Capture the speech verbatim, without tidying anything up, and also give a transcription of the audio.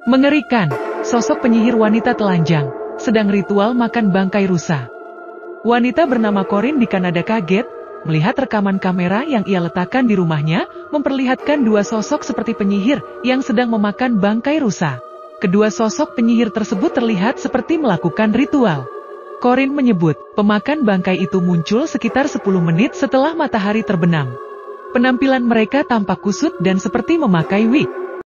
Mengerikan, sosok penyihir wanita telanjang, sedang ritual makan bangkai rusa. Wanita bernama Corinne di Kanada kaget, melihat rekaman kamera yang ia letakkan di rumahnya, memperlihatkan dua sosok seperti penyihir yang sedang memakan bangkai rusa. Kedua sosok penyihir tersebut terlihat seperti melakukan ritual. Corinne menyebut, pemakan bangkai itu muncul sekitar sepuluh menit setelah matahari terbenam. Penampilan mereka tampak kusut dan seperti memakai wig.